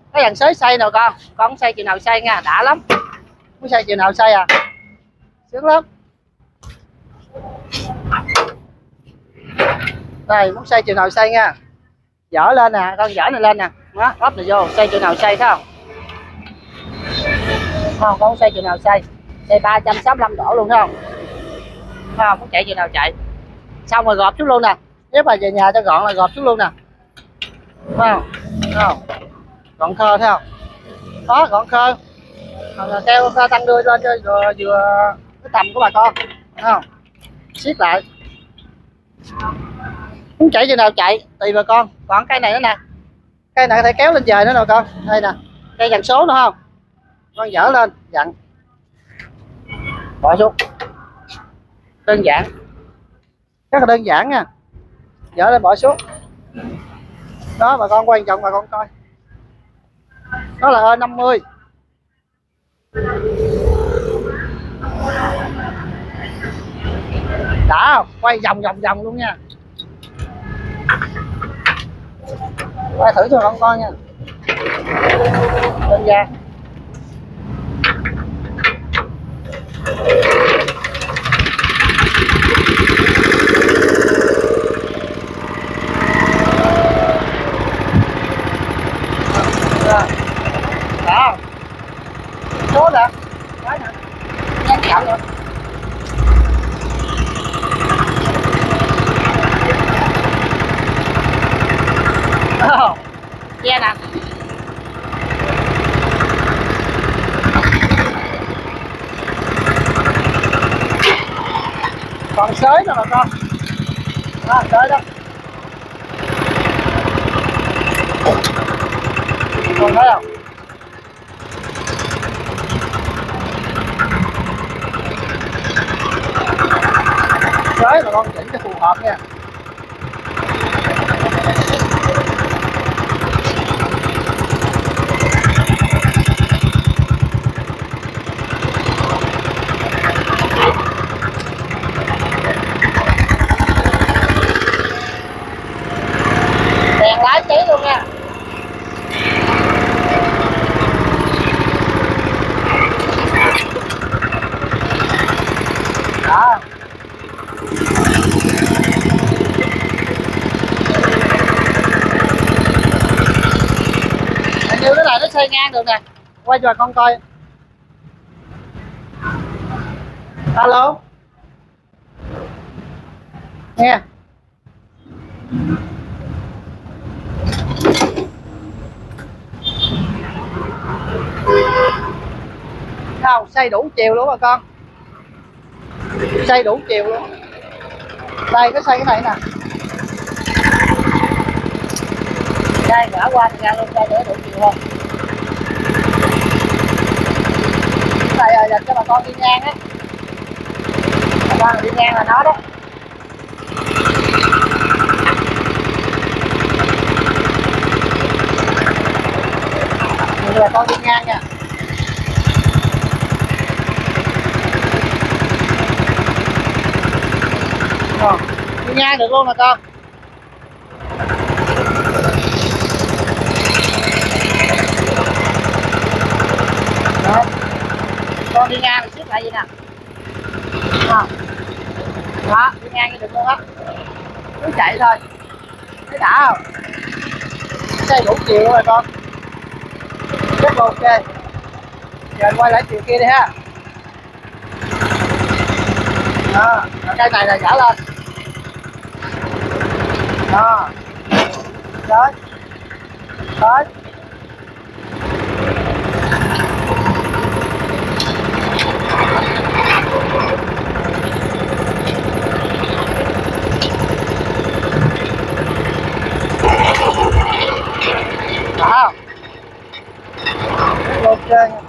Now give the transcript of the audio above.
Cái dàn xới xay nào con xay chừng nào xay nha, đã lắm. Muốn xay chừng nào xay à, sướng lắm. Đây, muốn xay chừng nào xay nha, dở lên nè con, dở này lên nè đó, ốp này vô, xay chừng nào xay thấy không? Không, con xay chừng nào xay 365 độ luôn thấy không? Không, muốn chạy chừng nào chạy. Xong rồi gọt xuống luôn nè, nếu mà về nhà cho gọn là gọt xuống luôn nè, thấy không? Thấy không? Gọn khơ thấy không? Đó, gọn khơ. Rồi keo tăng đưa lên cho vừa cái tầm của bà con, thấy không? Siết lại. Muốn chạy chừng nào chạy tùy bà con. Còn cây này nữa nè, cây này có thể kéo lên trời nữa nè con. Đây nè, cây dàn số nữa không? Con dở lên, dặn bỏ xuống. Đơn giản, rất là đơn giản nha. Dở lên bỏ xuống. Đó bà con, quan trọng bà con coi. Đó là E50. Đã không? Quay vòng vòng luôn nha. Quay thử cho con coi nha. Đơn giản. Đó. Số nè. Cái nè. Nhanh chậm rồi. Che nè. Còn sới nữa mà con. Đó, sới đó. Con thấy không? Sới mà con chỉnh cho phù hợp nha. Đèn lái cháy luôn nha. Đó. Hình như cái này nó xoay ngang được nè. Quay cho con coi. Alo. Nghe. Không, xoay đủ chiều luôn bà con. Xoay đủ chiều luôn. Đây, cái xoay cái này nè. Đây, ngã qua thì ra luôn, xoay để đủ chiều không. Cái này là dành cho bà con đi ngang á. Bà con đi ngang là nó đó. Đây là con đi ngang nha. Đi ngang được luôn nè con. Đó. Con đi ngang thì xích lại gì nè. Đó, đi ngang như được luôn á. Cứ chạy thôi. Thấy đã không? Xe đủ chiều rồi con. Rất là ok. Giờ anh quay lại chiều kia đi ha. Đó, cây này là giả lên. Đó. Tới. Tới. Đó. Ok nha.